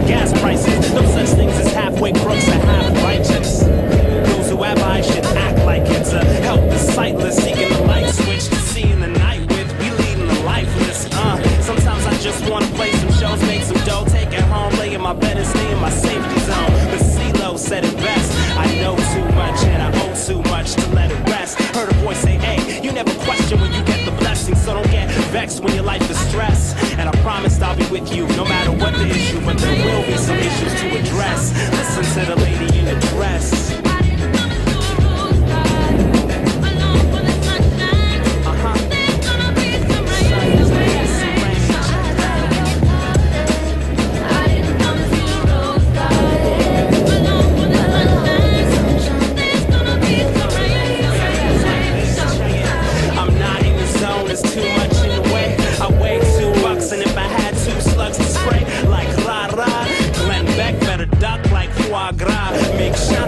gas prices. No such things as halfway crooks or half righteous. Those who have eyes should act like it's a help the sightless, seeking the light switch to seeing the night with. We leading the lifeless. Sometimes I just wanna play some shows, make some dough, take it home, lay in my bed and stay in my safety zone. But CeeLo said it best. I know too much and I owe too much to let it rest. Heard a voice say, hey, you never question when you get the blessing, so don't get vexed when your life is stressed. And I promised I'll be with you no matter what the issue, but there will be some issues to address. Listen to the lady in the dress. Make shot